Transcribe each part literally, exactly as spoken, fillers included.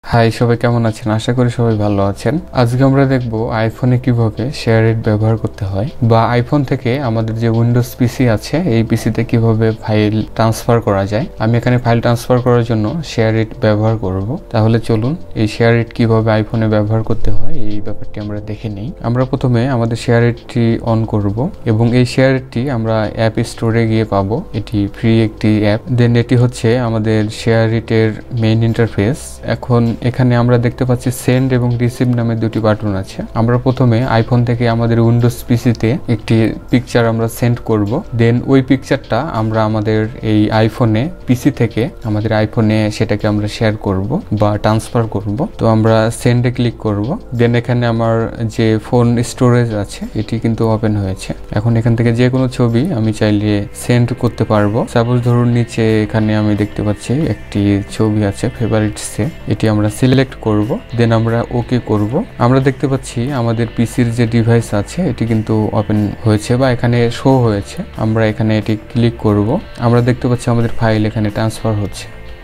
High, সবাই কেমন আছেন? আশা করি সবাই ভালো আছেন। আজকে আমরা দেখব আইফোনে কিভাবে শেয়ার ইট ব্যবহার করতে হয়, বা আইফোন থেকে আমাদের যে উইন্ডোজ পিসি আছে এই পিসিতে কিভাবে ফাইল ট্রান্সফার করা যায়। আমি এখানে ফাইল ট্রান্সফার করার জন্য শেয়ার ইট ব্যবহার করব। তাহলে চলুন এই শেয়ার ইট কিভাবে আইফোনে ব্যবহার করতে হয় এই ব্যাপারটি আমরা দেখে নিই। আমরা প্রথমে আমাদের শেয়ার ইটটি অন করব এবং এই শেয়ার ইটটি আমরা অ্যাপ স্টোরে গিয়ে পাবো। এটি ফ্রি একটি অ্যাপ। দেন এটি হচ্ছে আমাদের শেয়ার ইটের মেইন ইন্টারফেস। এখন এখানে আমরা দেখতে পাচ্ছি সেন্ড এবং রিসিভ নামে দুটি বাটন আছে। আমরা প্রথমে আইফোন থেকে আমাদের উইন্ডোজ পিসিতে একটি পিকচার আমরা সেন্ড করব। দেন ওই পিকচারটা আমরা আমাদের এই আইফোনে পিসি থেকে আমাদের আইফোনে সেটাকে আমরা শেয়ার করব বা ট্রান্সফার করব। তো আমরা সেন্ডে ক্লিক করব। দেন এখানে আমার যে ফোন স্টোরেজ আছে এটি কিন্তু ওপেন হয়েছে। এখন এখান থেকে যে কোনো ছবি আমি চাইলে সেন্ড করতে পারবো। সাপোজ ধরুন নিচে এখানে আমি দেখতে পাচ্ছি একটি ছবি আছে ফেভারিটসে, এটি আমরা সিলেক্ট করব। দেন আমরা ওকে করব। আমরা দেখতে পাচ্ছি আমাদের পিসির যে ডিভাইস আছে এটি কিন্তু ওপেন হয়েছে বা এখানে শো হয়েছে। আমরা এখানে এটি ক্লিক করব। আমরা দেখতে পাচ্ছি আমাদের ফাইল এখানে ট্রান্সফার হচ্ছে।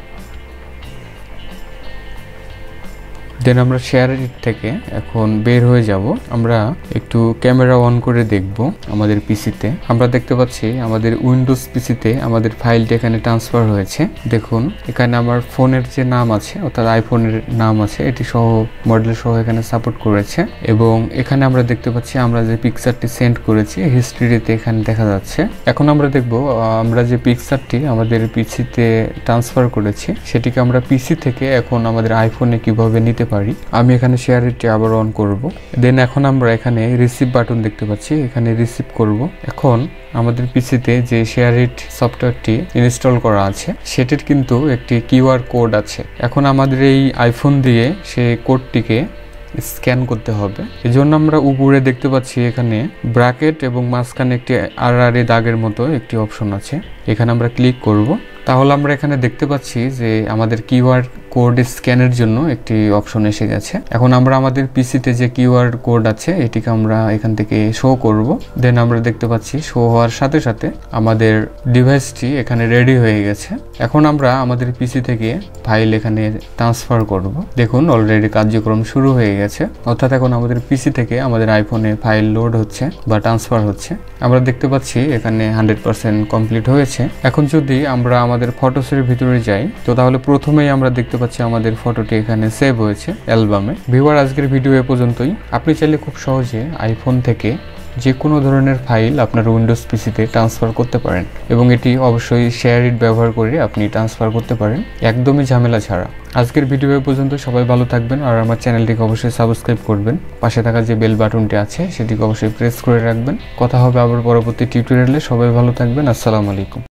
দেন আমরা শেয়ার ইট থেকে এখন বের হয়ে যাব। আমরা একটু ক্যামেরা অন করে দেখব আমাদের পিসিতে। আমরা দেখতে পাচ্ছি আমাদের উইন্ডোজ পিসিতে আমাদের ফাইলটা এখানে ট্রান্সফার হয়েছে। দেখুন এখানে আমার ফোনের যে নাম আছে অর্থাৎ আইফোনের নাম আছে এটি সহ মডেল সহ এখানে সাপোর্ট করেছে। এবং এখানে আমরা দেখতে পাচ্ছি আমরা যে পিকচারটি সেন্ড করেছি হিস্ট্রিতে এখানে দেখা যাচ্ছে। এখন আমরা দেখব আমরা যে পিকচারটি আমাদের পিসিতে ট্রান্সফার করেছি সেটিকে আমরা পিসি থেকে এখন আমাদের আইফোনে কিভাবে নিতে পারি। আমি এখানে শেয়ার ইটটি আবার অন করব। দেন এখন আমরা এখানে রিসিভ বাটন দেখতে পাচ্ছি, এখানে রিসিভ করব। এখন আমাদের পিসিতে যে শেয়ার ইট সফটওয়্যারটি ইনস্টল করা আছে সেটির কিন্তু একটি কিউআর কোড আছে। এখন আমাদের এই আইফোন দিয়ে সেই কোডটিকে স্ক্যান করতে হবে। এই জন্য আমরা উপরে দেখতে পাচ্ছি এখানে ব্র্যাকেট এবং মাঝখানে একটি আর আর দাগের মতো একটি অপশন আছে, এখানে আমরা ক্লিক করব। তাহলে আমরা এখানে দেখতে পাচ্ছি যে আমাদের কিউআর কোড স্ক্যানের জন্য একটি অপশন এসে গেছে। এখন আমরা আমাদের পিসিতে যে কিউআর কোড আছে এটিকে আমরা এখান থেকে শো করব। দেন আমরা দেখতে পাচ্ছি শো হওয়ার সাথে সাথে আমাদের ডিভাইসটি এখানে রেডি হয়ে গেছে। এখন আমরা আমাদের পিসি থেকে ফাইল এখানে ট্রান্সফার করব। দেখুন অলরেডি কার্যক্রম শুরু হয়ে গেছে, অর্থাৎ এখন আমাদের পিসি থেকে আমাদের আইফোনে ফাইল লোড হচ্ছে বা ট্রান্সফার হচ্ছে। আমরা দেখতে পাচ্ছি এখানে হান্ড্রেড পার্সেন্ট কমপ্লিট হয়েছে। এখন যদি আমরা আমাদের ফটোসের ভিতরে যাই তো তাহলে প্রথমেই আমরা দেখতে পাচ্ছি আমাদের ফটোটি এখানে সেভ হয়েছে অ্যালবামে। ভিউয়ার, আজকের ভিডিও এ পর্যন্তই। আপনি চাইলে খুব সহজে আইফোন থেকে যে কোনো ধরনের ফাইল আপনার উইন্ডোজ পিসিতে ট্রান্সফার করতে পারেন এবং এটি অবশ্যই শেয়ার ইট ব্যবহার করে আপনি ট্রান্সফার করতে পারেন একদমই ঝামেলা ছাড়া। আজকের ভিডিও এ পর্যন্ত। সবাই ভালো থাকবেন আর আমার চ্যানেলটিকে অবশ্যই সাবস্ক্রাইব করবেন। পাশে থাকা যে বেল বাটনটি আছে সেটিকে অবশ্যই প্রেস করে রাখবেন। কথা হবে আবার পরবর্তী টিউটোরিয়ালে। সবাই ভালো থাকবেন। আসসালামু আলাইকুম।